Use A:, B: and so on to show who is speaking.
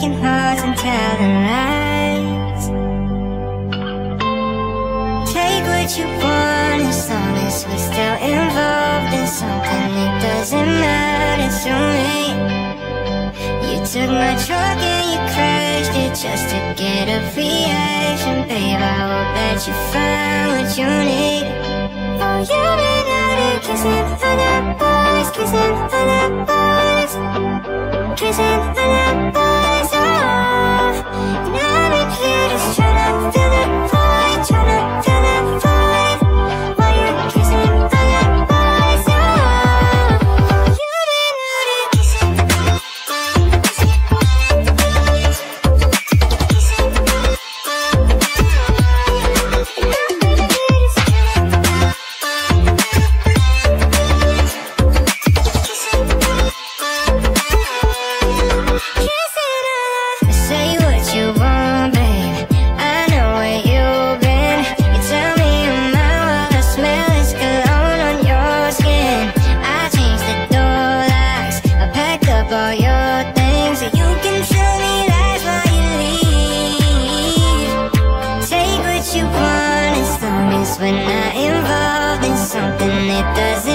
A: breaking hearts and telling lies. Take what you want as long as we're still involved in something. It doesn't matter to me. You took my truck and you crashed it just to get a reaction. Babe, I hope that you find what you need. Oh, you've been out here kissing other boys, kissing other boys, kissing other boys, oh. And I've been here just trying to fill the void, trying to fill the void, while you're kissing other boys, oh. You've been out here kissing other we're not involved in something that doesn't